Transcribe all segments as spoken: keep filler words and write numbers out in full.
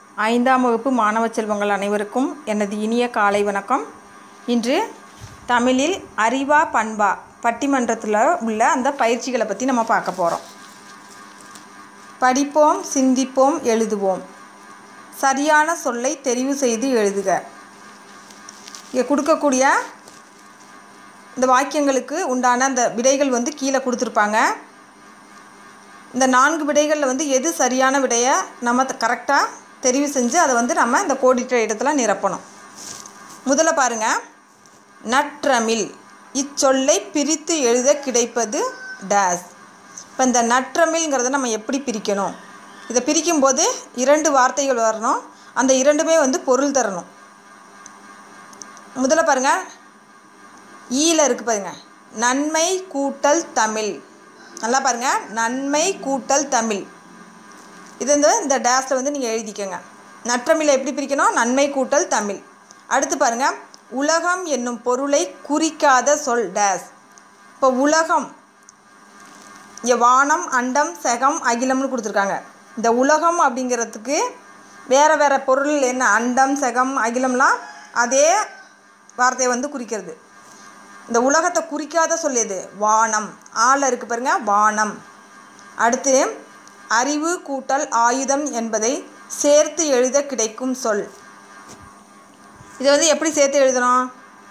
ஐந்தாம் வகுப்பு மாணவ செல்வங்கள் அனைவருக்கும் எனது இனிய காலை வணக்கம். இன்று தமிழில் அறிவா பண்பா பட்டிமன்றத்தில் உள்ள அந்த பயிற்சிகளை பற்றி நம்ம பார்க்க போகிறோம். படிப்போம், சிந்திப்போம், எழுதுவோம். சரியான சொல்லை தெரிவு செய்து எழுதுக. இங்கே கொடுக்கக்கூடிய இந்த வாக்கியங்களுக்கு உண்டான அந்த விடைகள் வந்து கீழே கொடுத்துருப்பாங்க. இந்த நான்கு விடைகளில் வந்து எது சரியான விடையை நம்ம கரெக்டாக தெரிவு செஞ்சு அதை வந்து நம்ம இந்த கோடிட்ட இடத்துல நிரப்பணும். முதல்ல பாருங்கள், நற்றமிழ் இச்சொல்லை பிரித்து எழுத கிடைப்பது டேஸ். இப்போ இந்த நற்றமிழ்ங்கிறத நம்ம எப்படி பிரிக்கணும்? இதை பிரிக்கும்போது இரண்டு வார்த்தைகள் வரணும், அந்த இரண்டுமே வந்து பொருள் தரணும். முதல்ல பாருங்கள், ஈல இருக்குது பாருங்கள், நன்மை கூட்டல் தமிழ். நல்லா பாருங்கள், நன்மை கூட்டல் தமிழ். இது வந்து இந்த டேஸில் வந்து நீங்கள் எழுதிக்கங்க. நற்றமிழை எப்படி பிரிக்கணும்? நன்மை கூட்டல் தமிழ். அடுத்து பாருங்கள், உலகம் என்னும் பொருளை குறிக்காத சொல் டேஸ். இப்போ உலகம், இங்கே வானம், அண்டம், செகம், அகிலம்னு கொடுத்துருக்காங்க. இந்த உலகம் அப்படிங்கிறதுக்கு வேறு வேறு பொருள் என்ன? அண்டம், செகம், அகிலம்லாம் அதே வார்த்தையை வந்து குறிக்கிறது. இந்த உலகத்தை குறிக்காத சொல் எது? வானம். ஆள இருக்குது பாருங்கள், வானம். அடுத்து அறிவு கூட்டல் ஆயுதம் என்பதை சேர்த்து எழுத கிடைக்கும் சொல். இதை வந்து எப்படி சேர்த்து எழுதணும்?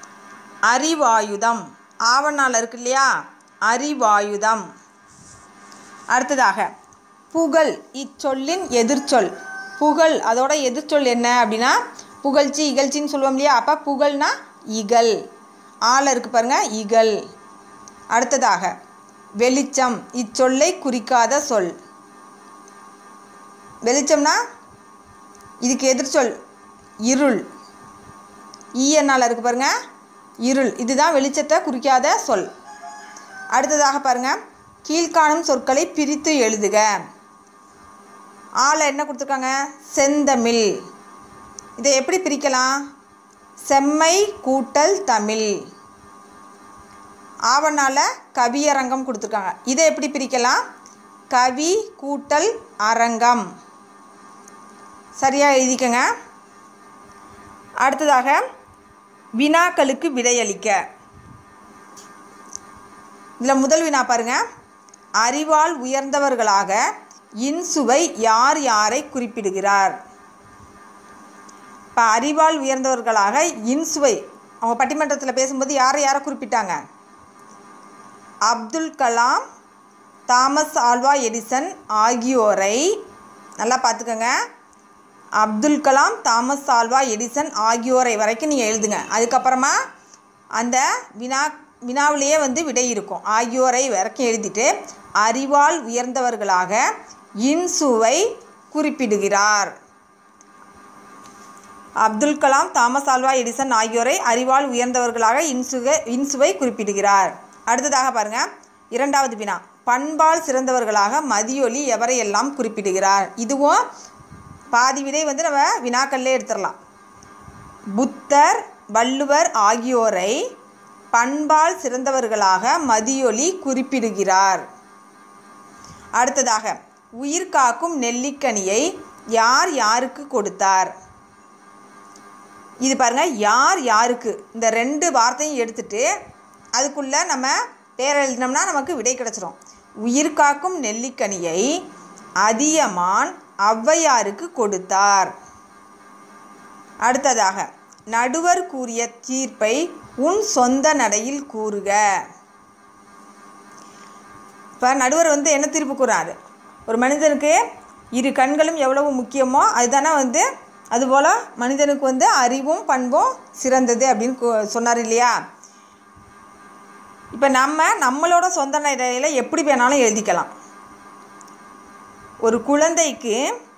அறிவாயுதம். ஆவணால் இருக்கு இல்லையா, அறிவாயுதம். அடுத்ததாக புகழ் இச்சொல்லின் எதிர்ச்சொல். புகழ் அதோட எதிர்ச்சொல் என்ன அப்படின்னா புகழ்ச்சி, இகழ்ச்சின்னு சொல்லுவோம் இல்லையா. அப்போ புகழ்னா இகழ். ஆள இருக்கு பாருங்க, இகழ். அடுத்ததாக வெளிச்சம் இச்சொல்லை குறிக்காத சொல். வெளிச்சம்னா இதுக்கு எதிர்ச்சொல் இருள். ஈயனால் இருக்குது பாருங்கள், இருள். இதுதான் வெளிச்சத்தை குறிக்காத சொல். அடுத்ததாக பாருங்கள், கீழ்காணும் சொற்களை பிரித்து எழுதுக. ஆளை என்ன கொடுத்துருக்காங்க? செந்தமிழ். இதை எப்படி பிரிக்கலாம்? செம்மை கூட்டல் தமிழ். ஆவணால் கவியரங்கம் கொடுத்துருக்காங்க. இதை எப்படி பிரிக்கலாம்? கவி கூட்டல் அரங்கம். சரியாக எழுதிக்கங்க. அடுத்ததாக வினாக்களுக்கு விடையளிக்க. இதில் முதல் வினா பாருங்கள், அறிவால் உயர்ந்தவர்களாக இன்சுவை யார் யாரை குறிப்பிடுகிறார்? இப்போ அறிவால் உயர்ந்தவர்களாக இன்சுவை அவங்க பட்டிமன்றத்தில் பேசும்போது யாரை யாரை குறிப்பிட்டாங்க? Abdul Kalam, Thomas Alva Edison ஆகியோரை. நல்லா பார்த்துக்கோங்க, Abdul Kalam, Thomas Alva Edison ஆகியோரை வரைக்கும் நீங்கள் எழுதுங்க. அதுக்கப்புறமா அந்த வினா வினாவிலேயே வந்து விடை இருக்கும். ஆகியோரை வரைக்கும் எழுதிட்டு அறிவால் உயர்ந்தவர்களாக இன்சுவை குறிப்பிடுகிறார். Abdul Kalam, Thomas Alva Edison ஆகியோரை அறிவால் உயர்ந்தவர்களாக இன்சுவை இன்சுவை குறிப்பிடுகிறார். அடுத்ததாக பாருங்கள், இரண்டாவது வினா, பண்பால் சிறந்தவர்களாக மதியொலி எவரையெல்லாம் குறிப்பிடுகிறார்? இதுவும் பாதி விடை வந்து நம்ம வினாக்கள்லே எடுத்துடலாம். புத்தர், வள்ளுவர் ஆகியோரை பண்பால் சிறந்தவர்களாக மதியொலி குறிப்பிடுகிறார். அடுத்ததாக உயிர் காக்கும் நெல்லிக்கனியை யார் யாருக்கு கொடுத்தார்? இது பாருங்கள், யார் யாருக்கு, இந்த ரெண்டு வார்த்தையும் எடுத்துட்டு அதுக்குள்ளே நம்ம பேர் எழுதினோம்னா நமக்கு விடை கிடச்சிரும். உயிர் காக்கும் நெல்லிக்கனியை அதியமான் ஔவையாருக்கு கொடுத்தார். அடுத்ததாக நடுவர் கூறிய தீர்ப்பை உன் சொந்த நடையில் கூறுக. இப்போ நடுவர் வந்து என்ன தீர்ப்பு கூறாரு? ஒரு மனிதனுக்கு இரு கண்களும் எவ்வளவு முக்கியமோ அதுதானே வந்து அதுபோல் மனிதனுக்கு வந்து அறிவும் பண்பும் சிறந்தது அப்படின்னு சொன்னார் இல்லையா. இப்போ நம்ம நம்மளோட சொந்த நடையில் எப்படி வேணாலும் எழுதிக்கலாம். ஒரு குழந்தைக்கு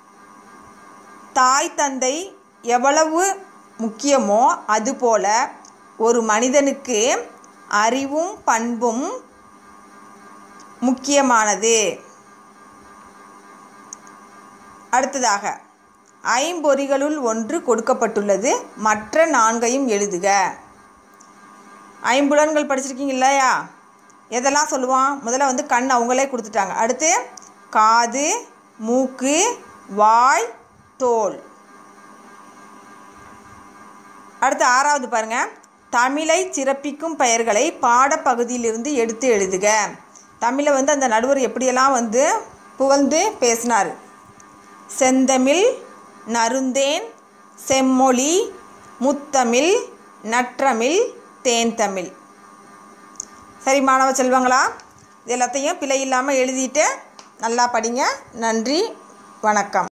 தாய் தந்தை எவ்வளவு முக்கியமோ அதுபோல் ஒரு மனிதனுக்கு அறிவும் பண்பும் முக்கியமானது. அடுத்ததாக ஐம்பொறிகளுள் ஒன்று கொடுக்கப்பட்டுள்ளது, மற்ற நான்கையும் எழுதுக. ஐம்புலன்கள் படிச்சிருக்கீங்க இல்லையா? எதெல்லாம் சொல்லுவான்? முதல்ல வந்து கண் அவங்களே கொடுத்துட்டாங்க. அடுத்து காது, மூக்கு, வாய், தோல். அடுத்து ஆறாவது பாருங்கள். தமிழை சிறப்பிக்கும் பெயர்களை பாடப்பகுதியிலிருந்து எடுத்து எழுதுக. தமிழை வந்து அந்த நடுவர் எப்படியெல்லாம் வந்து புகழ்ந்து பேசினார். செந்தமிழ், நறுந்தேன், செம்மொழி, முத்தமிழ், நற்றமிழ், தேன்தமிழ். சரி மாணவ செல்வங்களா, இது எல்லாத்தையும் பிழை இல்லாமல் எழுதிட்டு நல்லா படிங்க. நன்றி, வணக்கம்.